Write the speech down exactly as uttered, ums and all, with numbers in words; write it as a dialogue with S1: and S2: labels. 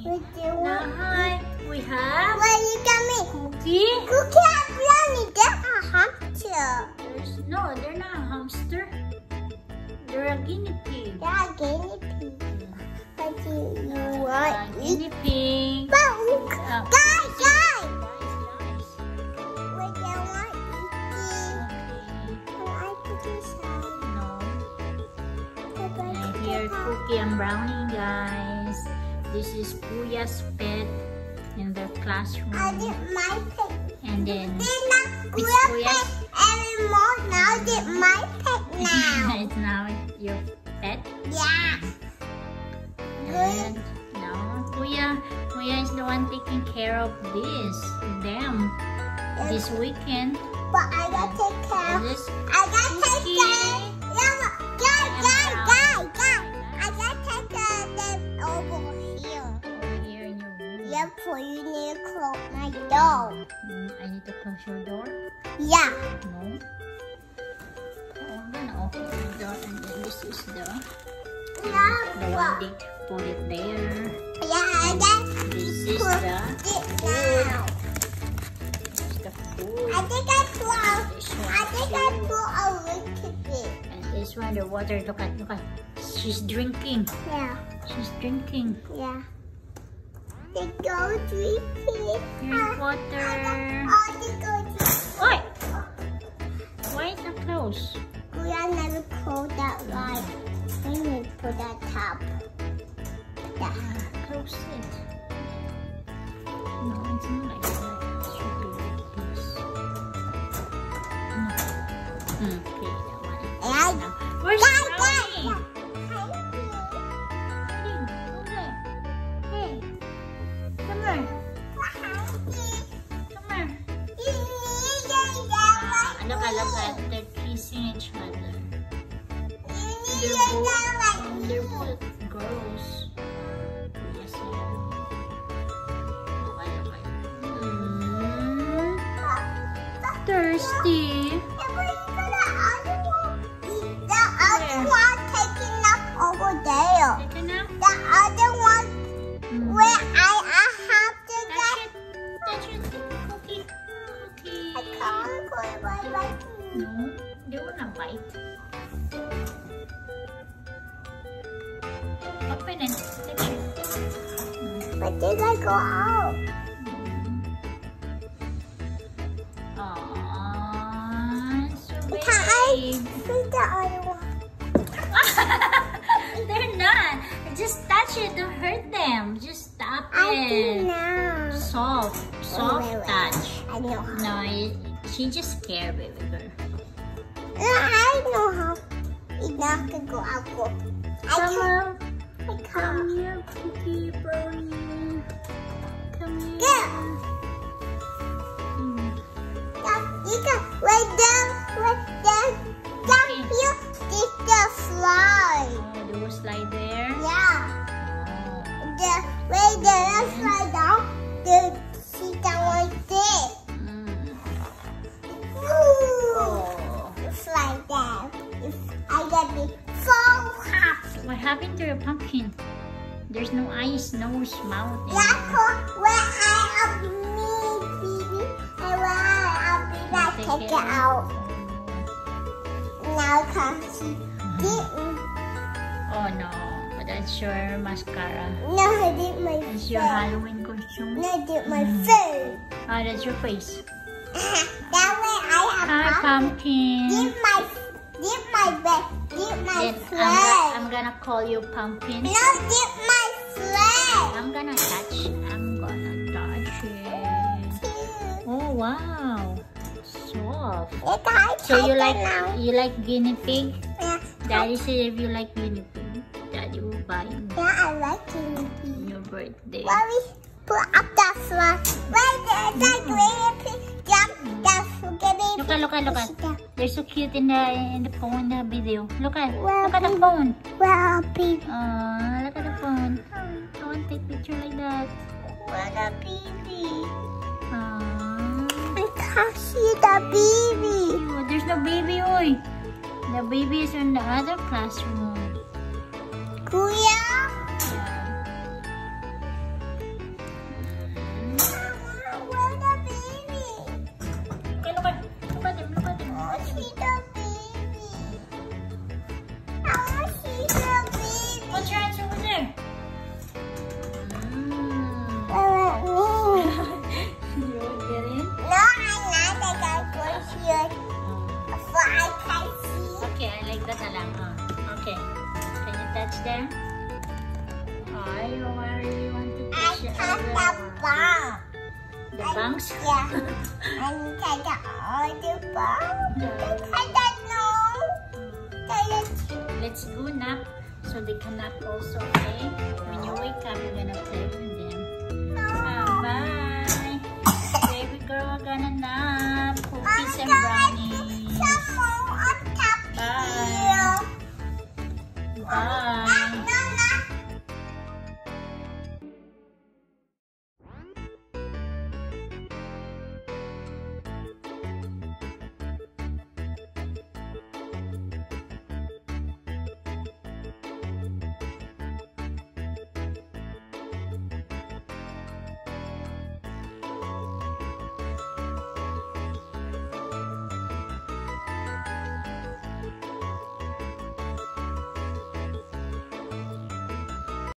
S1: Now, hi. We have
S2: What you got me?
S1: Cookie.
S2: Cookie and Brownie. They're a hamster.
S1: There's, no, they're not a hamster. They're a guinea pig.
S2: They're a guinea pig. What do you want?
S1: Uh, guinea pig.
S2: But,
S1: Uh,
S2: guys, guys.
S1: Guys,
S2: What do you want eating?
S1: guys.
S2: Can I put this out?
S1: No.
S2: Can I
S1: And
S2: put
S1: here,
S2: it out?
S1: Cookie and Brownie, guys. This is Puya's pet in their classroom.
S2: I did my pet.
S1: And then
S2: They're not
S1: It's
S2: your
S1: Puya's.
S2: pet anymore. Now they're my pet now.
S1: it's now your pet.
S2: Yeah.
S1: And now Puya, Puya is the one taking care of this, them, this weekend.
S2: But I gotta take care of
S1: This
S2: I gotta take
S1: Cookie.
S2: care. Yeah, guys,
S1: And
S2: guys,
S1: Brownie.
S2: guys, guys. I gotta take care of them over here.
S1: over here in your room.
S2: Yeah, for you need to close my door.
S1: Mm, I need to close your door.
S2: Yeah.
S1: No. Oh, I'm gonna open the door, and then this is the
S2: Yeah.
S1: the one they put it there.
S2: Yeah, I gotta
S1: This is
S2: put
S1: the
S2: it now.
S1: this is the food.
S2: I think I put a,
S1: This
S2: I
S1: one
S2: think I
S1: too.
S2: put a little bit.
S1: And this one, the water. Look at, look at. She's drinking.
S2: Yeah.
S1: She's drinking.
S2: Yeah. They go drinking.
S1: Here's water.
S2: Oh, they go drinking.
S1: Oi! Why is it close?
S2: We are never pull that right. We need to put that top. Yeah.
S1: Close it. No, it's not like that. It should be like this. No. Okay, that one.
S2: And
S1: Now, where's
S2: guys,
S1: the
S2: guys,
S1: brownie? Hey, come here. Come here. Look at, look at, they're kissing each other. They're both, they're both girls. Yes, yeah. Look at, look at. Mm, thirsty.
S2: The other one taking up over there.
S1: Take a nap.
S2: The other one
S1: Mm.
S2: where I, I have to
S1: Touch
S2: get.
S1: it. Touch it. Cookie. Cookie.
S2: I can't go by my
S1: No, they wanna bite. Open it. Touch it.
S2: But then I go out.
S1: Aww, so
S2: Can I
S1: big.
S2: see the other one?
S1: They're not. Just touch it. Don't hurt them. Just stop
S2: I do
S1: it.
S2: now.
S1: Soft. Soft
S2: Wait, wait, wait.
S1: touch.
S2: I know how.
S1: No, it, she just scared, baby girl.
S2: I know how. Enough to go out. Go. I
S1: Come
S2: can.
S1: on.
S2: I
S1: Come
S2: can't.
S1: here, Cookie Brownie. Come here.
S2: Yeah.
S1: Mm.
S2: You can wait down, wait down. Down
S1: Okay.
S2: here, this the fly.
S1: Oh, there was slide there.
S2: Yeah.
S1: Oh.
S2: The way the slide down, the she down like this.
S1: Mm.
S2: Ooh.
S1: Oh.
S2: It's like that. If I get be so happy.
S1: What happened to your pumpkin? There's no eyes, nose, mouth.
S2: That's
S1: anymore.
S2: where I have me, baby, and where I have baby, I take it out. Now can she didn't.
S1: Oh no, that's your mascara.
S2: No, I did my
S1: That's
S2: face.
S1: your Halloween costume.
S2: No, I did my
S1: Mm.
S2: face.
S1: Oh, that's your face.
S2: That way I have
S1: Hi, pumpkin.
S2: Dip my, dip my bed, dip my
S1: Then I'm,
S2: flag.
S1: go- I'm gonna call you pumpkin.
S2: No, dip my flag.
S1: I'm gonna touch. I'm gonna touch it. Oh wow, soft.
S2: It I
S1: So you
S2: take
S1: like
S2: it now.
S1: you like guinea pig?
S2: Yeah,
S1: Daddy said if you like guinea pig, Daddy will buy you
S2: yeah, I like guinea pig.
S1: on your birthday.
S2: Why we put up that flag? Right there, that guinea pig. Jump, that's guinea
S1: Look
S2: pig.
S1: at, look at, look at. They're so cute in the in the phone, the video. Look at,
S2: Well,
S1: look at the phone.
S2: Well, baby.
S1: Uh, look at the phone. I want to take picture like that.
S2: What a baby.
S1: Uh,
S2: I can't see the baby.
S1: oh, there's no baby, oi. The baby is in the other classroom.
S2: Kuya?
S1: Yeah. bangs?
S2: Yeah. And inside the other bang. Look at that, no.
S1: Let's go nap so they can nap also, okay? When you wake up, you're gonna play with